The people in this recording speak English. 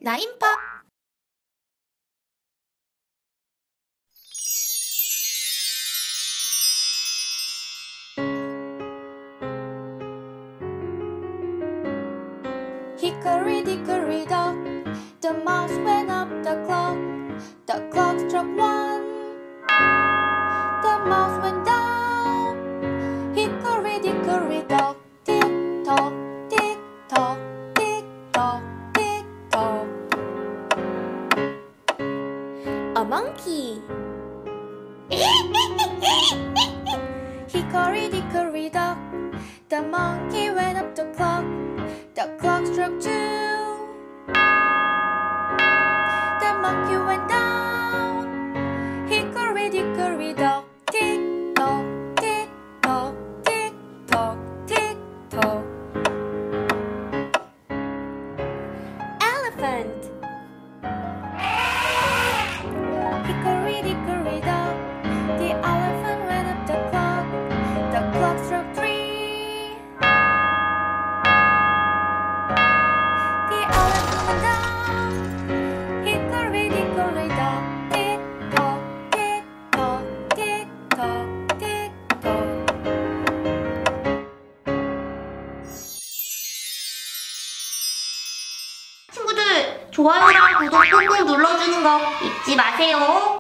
라임팝. Hickory dickory dock, the mouse went up the clock. The clock struck one, the mouse went down. Hickory dickory dock, tick tock, tick tock, tick tock, tick tock. A monkey. Hickory dickory dock, the monkey went up the clock. The clock struck two. The monkey went down. Hickory dickory dock, tick tock, tick tock, tick tock, tick tock. Elephant. Hickory dickory dock, the elephant went up the clock. The clock struck three. 친구들, 좋아요랑 구독 꾹꾹 눌러주는 거 잊지 마세요.